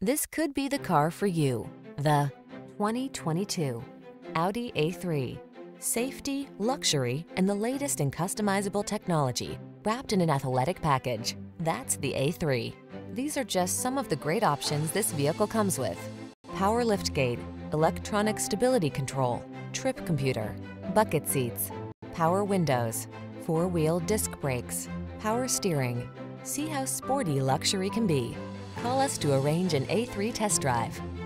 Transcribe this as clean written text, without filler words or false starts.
This could be the car for you. The 2022 Audi A3. Safety, luxury, and the latest in customizable technology wrapped in an athletic package. That's the A3. These are just some of the great options this vehicle comes with: power liftgate, electronic stability control, trip computer, bucket seats, power windows, four-wheel disc brakes, power steering. See how sporty luxury can be. Call us to arrange an A3 test drive.